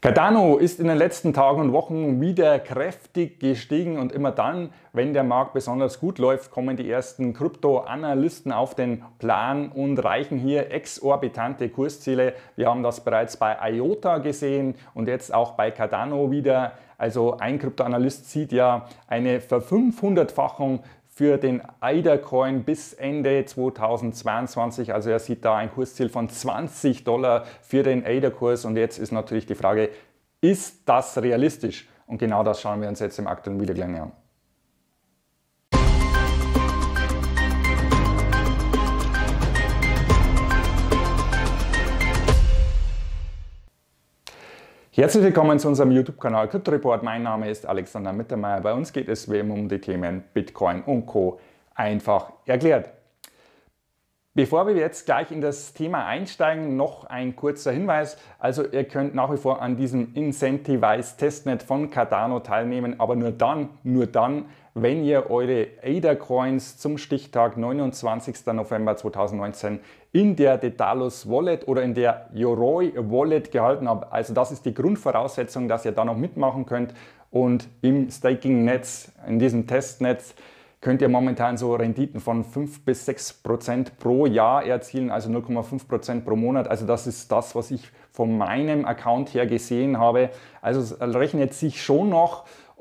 Cardano ist in den letzten Tagen und Wochen wieder kräftig gestiegen und immer dann, wenn der Markt besonders gut läuft, kommen die ersten Krypto-Analysten auf den Plan und reichen hier exorbitante Kursziele. Wir haben das bereits bei IOTA gesehen und jetzt auch bei Cardano wieder. Also ein Kryptoanalyst sieht ja eine Ver-500-fachung für den ADA-Coin bis Ende 2022. Also er sieht da ein Kursziel von $20 für den ADA-Kurs. Und jetzt ist natürlich die Frage, ist das realistisch? Und genau das schauen wir uns jetzt im aktuellen Video gleich an. Herzlich willkommen zu unserem YouTube-Kanal Crypto Report. Mein Name ist Alexander Mittermeier. Bei uns geht es wie immer um die Themen Bitcoin und Co. einfach erklärt. Bevor wir jetzt gleich in das Thema einsteigen, noch ein kurzer Hinweis. Also ihr könnt nach wie vor an diesem Incentivized Testnet von Cardano teilnehmen, aber nur dann, wenn ihr eure ADA-Coins zum Stichtag 29. November 2019 in der Daedalus Wallet oder in der Yoroi Wallet gehalten habt. Also das ist die Grundvoraussetzung, dass ihr da noch mitmachen könnt. Und im Staking-Netz, in diesem Testnetz, könnt ihr momentan so Renditen von 5 bis 6% pro Jahr erzielen, also 0,5% pro Monat. Also das ist das, was ich von meinem Account her gesehen habe. Also es rechnet sich schon noch,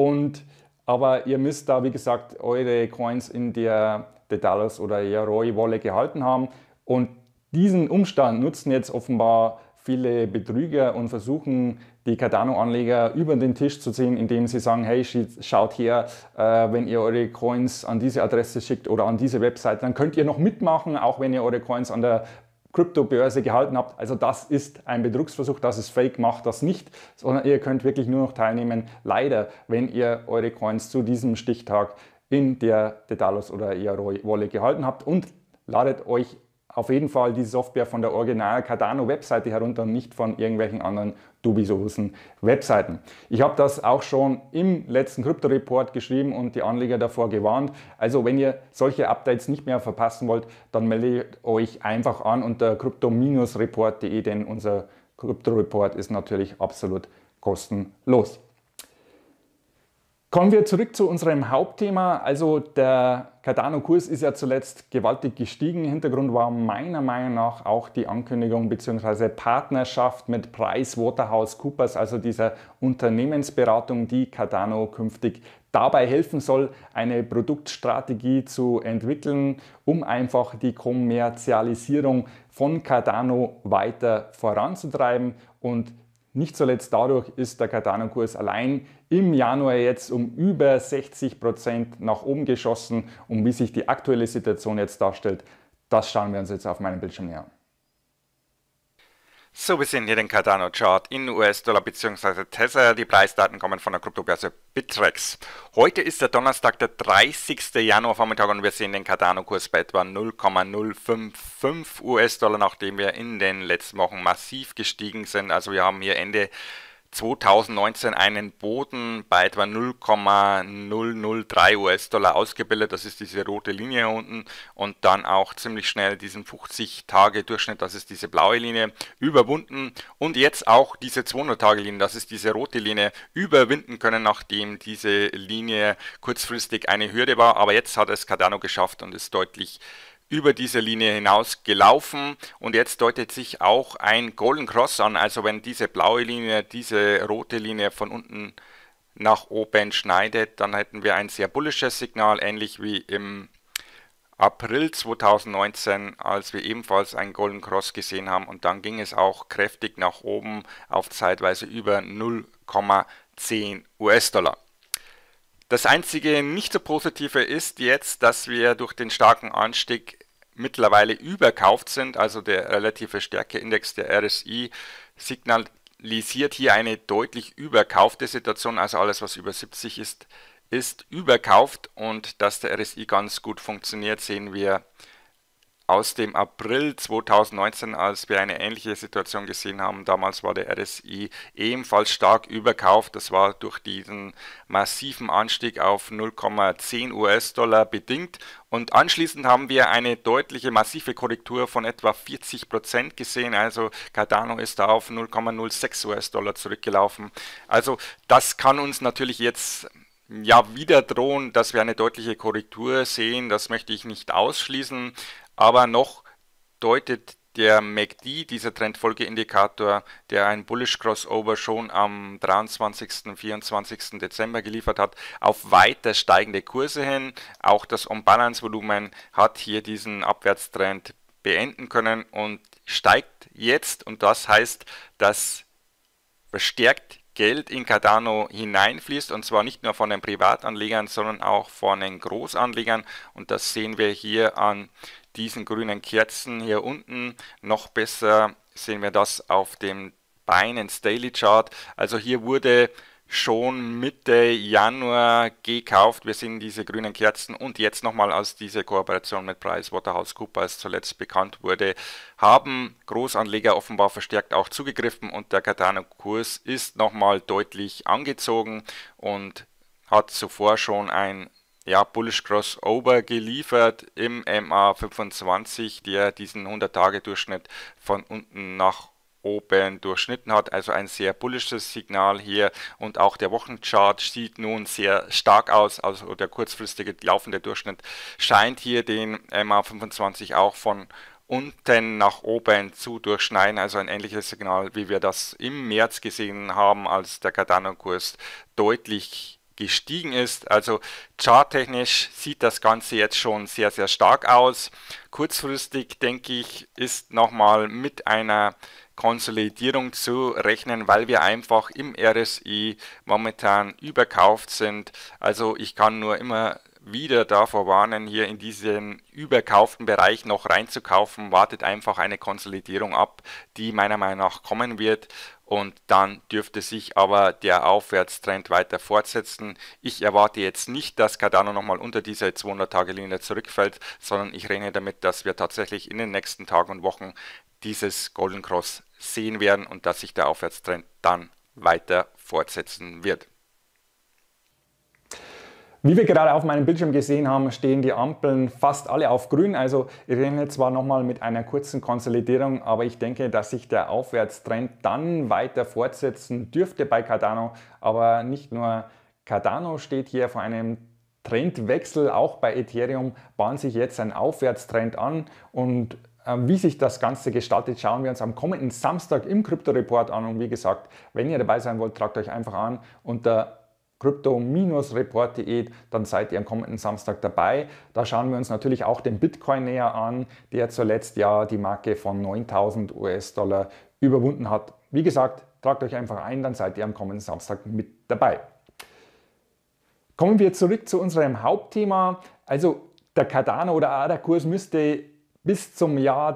aber ihr müsst da, wie gesagt, eure Coins in der Daedalus oder Yoroi Wallet gehalten haben. Und diesen Umstand nutzen jetzt offenbar viele Betrüger und versuchen, die Cardano-Anleger über den Tisch zu ziehen, indem sie sagen, hey, schaut her, wenn ihr eure Coins an diese Adresse schickt oder an diese Website, dann könnt ihr noch mitmachen, auch wenn ihr eure Coins an der Kryptobörse gehalten habt. Also das ist ein Betrugsversuch, das ist fake, macht das nicht, sondern ihr könnt wirklich nur noch teilnehmen, leider, wenn ihr eure Coins zu diesem Stichtag in der Daedalus oder Yoroi Wallet gehalten habt, und ladet euch auf jeden Fall die Software von der Original Cardano Webseite herunter und nicht von irgendwelchen anderen dubiosen Webseiten. Ich habe das auch schon im letzten Crypto Report geschrieben und die Anleger davor gewarnt. Also wenn ihr solche Updates nicht mehr verpassen wollt, dann meldet euch einfach an unter crypto-report.de, denn unser Crypto Report ist natürlich absolut kostenlos. Kommen wir zurück zu unserem Hauptthema. Also der Cardano-Kurs ist ja zuletzt gewaltig gestiegen. Hintergrund war meiner Meinung nach auch die Ankündigung bzw. Partnerschaft mit PricewaterhouseCoopers, also dieser Unternehmensberatung, die Cardano künftig dabei helfen soll, eine Produktstrategie zu entwickeln, um einfach die Kommerzialisierung von Cardano weiter voranzutreiben. Und nicht zuletzt dadurch ist der Cardano-Kurs allein im Januar jetzt um über 60% nach oben geschossen. Und wie sich die aktuelle Situation jetzt darstellt, das schauen wir uns jetzt auf meinem Bildschirm näher an. So, wir sehen hier den Cardano-Chart in US-Dollar bzw. Tether. Die Preisdaten kommen von der Kryptobörse Bittrex. Heute ist der Donnerstag, der 30. Januar Vormittag, und wir sehen den Cardano-Kurs bei etwa 0,055 US-Dollar, nachdem wir in den letzten Wochen massiv gestiegen sind. Also wir haben hier Ende 2019 einen Boden bei etwa 0,003 US-Dollar ausgebildet, das ist diese rote Linie hier unten, und dann auch ziemlich schnell diesen 50-Tage-Durchschnitt, das ist diese blaue Linie, überwunden und jetzt auch diese 200-Tage-Linie, das ist diese rote Linie, überwinden können, nachdem diese Linie kurzfristig eine Hürde war, aber jetzt hat es Cardano geschafft und ist deutlich über diese Linie hinaus gelaufen, und jetzt deutet sich auch ein Golden Cross an. Also wenn diese blaue Linie diese rote Linie von unten nach oben schneidet, dann hätten wir ein sehr bullisches Signal, ähnlich wie im April 2019, als wir ebenfalls einen Golden Cross gesehen haben, und dann ging es auch kräftig nach oben auf zeitweise über 0,10 US-Dollar. Das einzige nicht so positive ist jetzt, dass wir durch den starken Anstieg mittlerweile überkauft sind, also der relative Stärkeindex der RSI signalisiert hier eine deutlich überkaufte Situation, also alles was über 70 ist überkauft, und dass der RSI ganz gut funktioniert, sehen wir aus dem April 2019, als wir eine ähnliche Situation gesehen haben. Damals war der RSI ebenfalls stark überkauft. Das war durch diesen massiven Anstieg auf 0,10 US-Dollar bedingt. Und anschließend haben wir eine deutliche, massive Korrektur von etwa 40% gesehen. Also Cardano ist da auf 0,06 US-Dollar zurückgelaufen. Also das kann uns natürlich jetzt ja wieder drohen, dass wir eine deutliche Korrektur sehen. Das möchte ich nicht ausschließen. Aber noch deutet der MACD, dieser Trendfolgeindikator, der ein Bullish Crossover schon am 23. 24. Dezember geliefert hat, auf weiter steigende Kurse hin. Auch das On-Balance-Volumen hat hier diesen Abwärtstrend beenden können und steigt jetzt. Und das heißt, dass verstärkt Geld in Cardano hineinfließt, und zwar nicht nur von den Privatanlegern, sondern auch von den Großanlegern. Und das sehen wir hier an diesen grünen Kerzen hier unten. Noch besser sehen wir das auf dem Binance Daily Chart. Also hier wurde schon Mitte Januar gekauft. Wir sehen diese grünen Kerzen, und jetzt nochmal, als diese Kooperation mit PricewaterhouseCoopers zuletzt bekannt wurde, haben Großanleger offenbar verstärkt auch zugegriffen, und der Cardano-Kurs ist nochmal deutlich angezogen und hat zuvor schon ein Bullish Crossover geliefert im MA25, der diesen 100-Tage-Durchschnitt von unten nach oben durchschnitten hat, also ein sehr bullisches Signal hier, und auch der Wochenchart sieht nun sehr stark aus, also der kurzfristige laufende Durchschnitt scheint hier den MA25 auch von unten nach oben zu durchschneiden, also ein ähnliches Signal, wie wir das im März gesehen haben, als der Cardano-Kurs deutlich gestiegen ist. Also charttechnisch sieht das Ganze jetzt schon sehr, sehr stark aus. Kurzfristig, denke ich, ist nochmal mit einer Konsolidierung zu rechnen, weil wir einfach im RSI momentan überkauft sind. Also ich kann nur immer wieder davor warnen, hier in diesen überkauften Bereich noch reinzukaufen. Wartet einfach eine Konsolidierung ab, die meiner Meinung nach kommen wird, und dann dürfte sich aber der Aufwärtstrend weiter fortsetzen. Ich erwarte jetzt nicht, dass Cardano nochmal unter diese 200-Tage-Linie zurückfällt, sondern ich rechne damit, dass wir tatsächlich in den nächsten Tagen und Wochen dieses Golden Cross sehen werden und dass sich der Aufwärtstrend dann weiter fortsetzen wird. Wie wir gerade auf meinem Bildschirm gesehen haben, stehen die Ampeln fast alle auf grün. Also ich rechne zwar nochmal mit einer kurzen Konsolidierung, aber ich denke, dass sich der Aufwärtstrend dann weiter fortsetzen dürfte bei Cardano. Aber nicht nur Cardano steht hier vor einem Trendwechsel, auch bei Ethereum bahnt sich jetzt ein Aufwärtstrend an, und wie sich das Ganze gestaltet, schauen wir uns am kommenden Samstag im Krypto-Report an. Und wie gesagt, wenn ihr dabei sein wollt, tragt euch einfach an unter crypto-report.de, dann seid ihr am kommenden Samstag dabei. Da schauen wir uns natürlich auch den Bitcoin näher an, der zuletzt ja die Marke von 9.000 US-Dollar überwunden hat. Wie gesagt, tragt euch einfach ein, dann seid ihr am kommenden Samstag mit dabei. Kommen wir zurück zu unserem Hauptthema. Also der Cardano oder ADA-Kurs müsste bis zum Jahr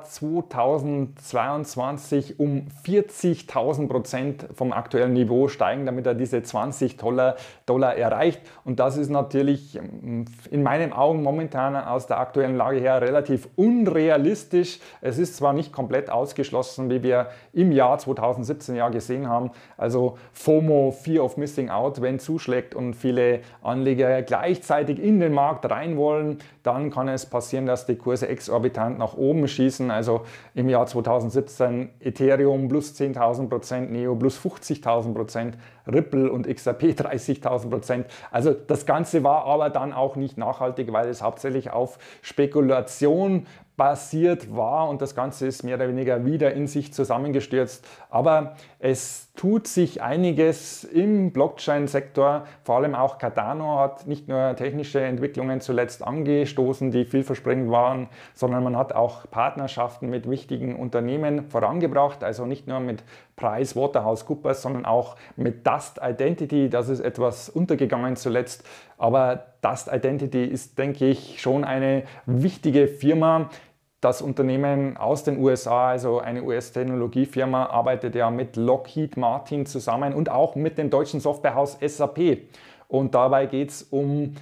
2022 um 40.000% vom aktuellen Niveau steigen, damit er diese 20 Dollar erreicht. Und das ist natürlich in meinen Augen momentan aus der aktuellen Lage her relativ unrealistisch. Es ist zwar nicht komplett ausgeschlossen, wie wir im Jahr 2017 ja gesehen haben, also FOMO, Fear of Missing Out, wenn zuschlägt und viele Anleger gleichzeitig in den Markt rein wollen, dann kann es passieren, dass die Kurse exorbitant nach oben schießen. Also im Jahr 2017 Ethereum plus 10.000%, Neo plus 50.000%, Ripple und XRP 30.000%. Also das Ganze war aber dann auch nicht nachhaltig, weil es hauptsächlich auf Spekulation basiert war, und das Ganze ist mehr oder weniger wieder in sich zusammengestürzt. Aber es tut sich einiges im Blockchain-Sektor, vor allem auch Cardano hat nicht nur technische Entwicklungen zuletzt angestoßen, die vielversprechend waren, sondern man hat auch Partnerschaften mit wichtigen Unternehmen vorangebracht, also nicht nur mit PricewaterhouseCoopers, sondern auch mit Dust Identity. Das ist etwas untergegangen zuletzt, aber Dust Identity ist, denke ich, schon eine wichtige Firma. Das Unternehmen aus den USA, also eine US-Technologiefirma, arbeitet ja mit Lockheed Martin zusammen und auch mit dem deutschen Softwarehaus SAP. Und dabei geht es um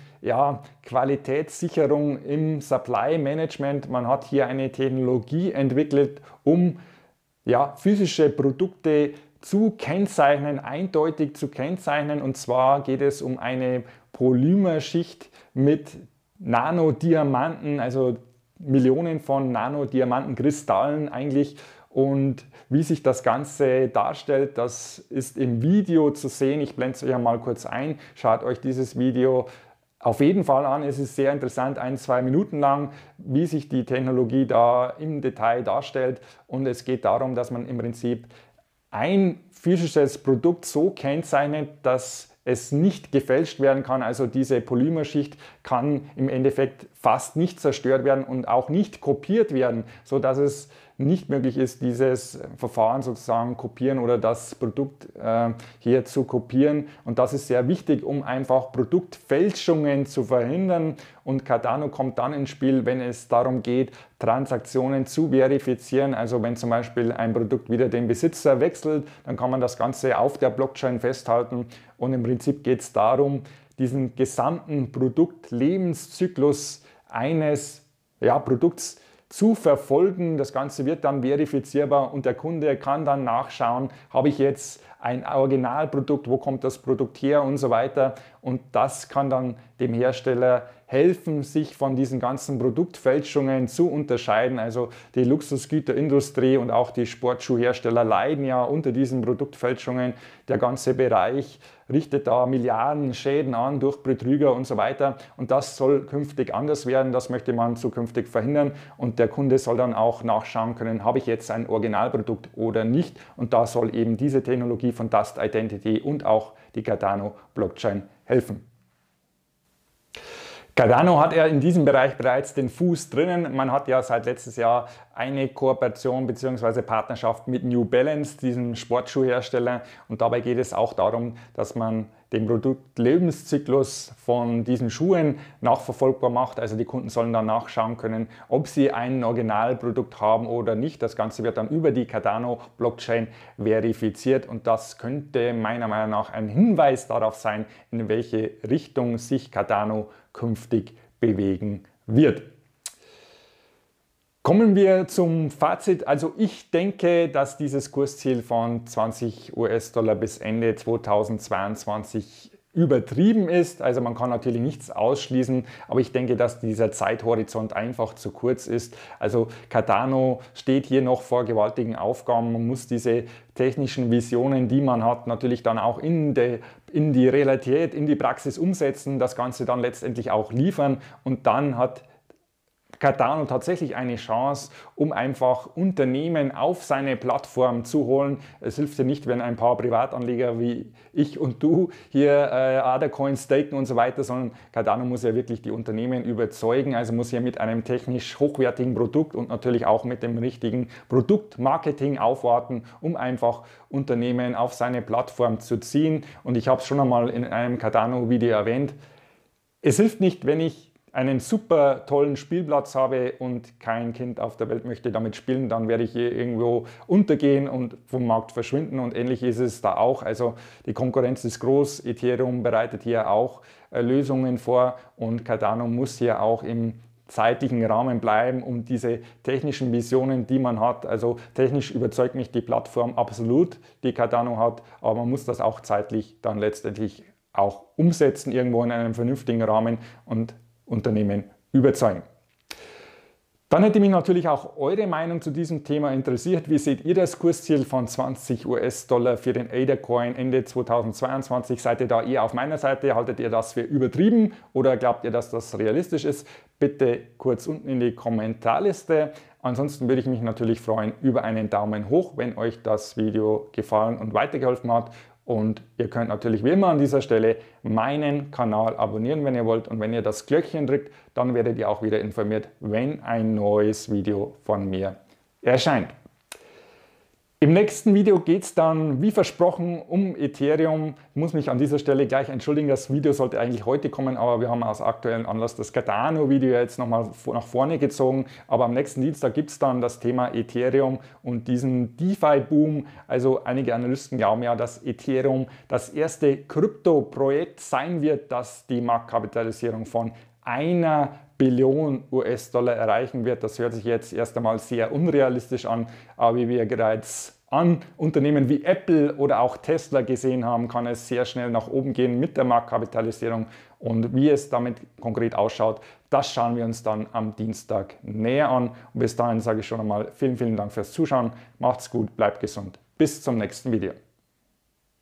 Qualitätssicherung im Supply Management. Man hat hier eine Technologie entwickelt, um physische Produkte zu kennzeichnen, eindeutig zu kennzeichnen. Und zwar geht es um eine Polymerschicht mit Nanodiamanten, also Millionen von Nanodiamantenkristallen eigentlich. Und wie sich das Ganze darstellt, das ist im Video zu sehen. Ich blende es euch mal kurz ein. Schaut euch dieses Video auf jeden Fall an. Es ist sehr interessant, 1-2 Minuten lang, wie sich die Technologie da im Detail darstellt. Und es geht darum, dass man im Prinzip ein physisches Produkt so kennzeichnet, dass es nicht gefälscht werden kann. Also diese Polymerschicht kann im Endeffekt fast nicht zerstört werden und auch nicht kopiert werden, sodass es nicht möglich ist, dieses Verfahren sozusagen kopieren oder das Produkt hier zu kopieren. Und das ist sehr wichtig, um einfach Produktfälschungen zu verhindern. Und Cardano kommt dann ins Spiel, wenn es darum geht, Transaktionen zu verifizieren. Also wenn zum Beispiel ein Produkt wieder den Besitzer wechselt, dann kann man das Ganze auf der Blockchain festhalten. Und im Prinzip geht es darum, diesen gesamten Produktlebenszyklus eines Produkts zu verfolgen. Das Ganze wird dann verifizierbar und der Kunde kann dann nachschauen, habe ich jetzt ein Originalprodukt, wo kommt das Produkt her und so weiter. Und das kann dann dem Hersteller helfen, sich von diesen ganzen Produktfälschungen zu unterscheiden. Also die Luxusgüterindustrie und auch die Sportschuhhersteller leiden ja unter diesen Produktfälschungen. Der ganze Bereich richtet da Milliarden Schäden an durch Betrüger und so weiter. Und das soll künftig anders werden. Das möchte man zukünftig verhindern. Und der Kunde soll dann auch nachschauen können, habe ich jetzt ein Originalprodukt oder nicht. Und da soll eben diese Technologie von Dust Identity und auch die Cardano Blockchain helfen. Cardano hat ja in diesem Bereich bereits den Fuß drinnen. Man hat ja seit letztes Jahr eine Kooperation bzw. Partnerschaft mit New Balance, diesem Sportschuhhersteller. Und dabei geht es auch darum, dass man den Produktlebenszyklus von diesen Schuhen nachverfolgbar macht. Also die Kunden sollen dann nachschauen können, ob sie ein Originalprodukt haben oder nicht. Das Ganze wird dann über die Cardano Blockchain verifiziert und das könnte meiner Meinung nach ein Hinweis darauf sein, in welche Richtung sich Cardano künftig bewegen wird. Kommen wir zum Fazit. Also ich denke, dass dieses Kursziel von 20 US-Dollar bis Ende 2022 übertrieben ist. Also man kann natürlich nichts ausschließen, aber ich denke, dass dieser Zeithorizont einfach zu kurz ist. Also Cardano steht hier noch vor gewaltigen Aufgaben. Man muss diese technischen Visionen, die man hat, natürlich dann auch in die Realität, in die Praxis umsetzen, das Ganze dann letztendlich auch liefern und dann hat Cardano tatsächlich eine Chance, um einfach Unternehmen auf seine Plattform zu holen. Es hilft ja nicht, wenn ein paar Privatanleger wie ich und du hier Adercoin staken und so weiter, sondern Cardano muss ja wirklich die Unternehmen überzeugen, also muss hier mit einem technisch hochwertigen Produkt und natürlich auch mit dem richtigen Produktmarketing aufwarten, um einfach Unternehmen auf seine Plattform zu ziehen. Und ich habe es schon einmal in einem Cardano-Video erwähnt, es hilft nicht, wenn ich einen super tollen Spielplatz habe und kein Kind auf der Welt möchte damit spielen, dann werde ich hier irgendwo untergehen und vom Markt verschwinden und ähnlich ist es da auch. Also die Konkurrenz ist groß, Ethereum bereitet hier auch Lösungen vor und Cardano muss hier auch im zeitlichen Rahmen bleiben, um diese technischen Visionen, die man hat, also technisch überzeugt mich die Plattform absolut, die Cardano hat, aber man muss das auch zeitlich dann letztendlich auch umsetzen, irgendwo in einem vernünftigen Rahmen und Unternehmen überzeugen. Dann hätte mich natürlich auch eure Meinung zu diesem Thema interessiert. Wie seht ihr das Kursziel von 20 US-Dollar für den Adercoin Ende 2022? Seid ihr da eher auf meiner Seite? Haltet ihr das für übertrieben oder glaubt ihr, dass das realistisch ist? Bitte kurz unten in die Kommentarliste. Ansonsten würde ich mich natürlich freuen über einen Daumen hoch, wenn euch das Video gefallen und weitergeholfen hat. Und ihr könnt natürlich wie immer an dieser Stelle meinen Kanal abonnieren, wenn ihr wollt. Und wenn ihr das Glöckchen drückt, dann werdet ihr auch wieder informiert, wenn ein neues Video von mir erscheint. Im nächsten Video geht es dann, wie versprochen, um Ethereum. Ich muss mich an dieser Stelle gleich entschuldigen, das Video sollte eigentlich heute kommen, aber wir haben aus aktuellem Anlass das Cardano-Video jetzt nochmal nach vorne gezogen. Aber am nächsten Dienstag gibt es dann das Thema Ethereum und diesen DeFi-Boom. Also einige Analysten glauben ja, dass Ethereum das erste Krypto-Projekt sein wird, das die Marktkapitalisierung von 1 Billion US-Dollar erreichen wird. Das hört sich jetzt erst einmal sehr unrealistisch an, aber wie wir bereits an Unternehmen wie Apple oder auch Tesla gesehen haben, kann es sehr schnell nach oben gehen mit der Marktkapitalisierung. Und wie es damit konkret ausschaut, das schauen wir uns dann am Dienstag näher an. Und bis dahin sage ich schon einmal vielen, vielen Dank fürs Zuschauen. Macht's gut, bleibt gesund. Bis zum nächsten Video.